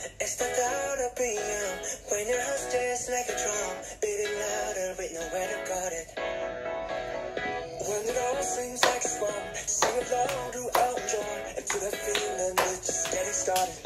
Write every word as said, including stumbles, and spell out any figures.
It's the thought of being young, when your heart's just like a drum, beating louder with nowhere to guard it. When it all seems like it's wrong, sing along to Elton John, and to the feeling that's just getting started.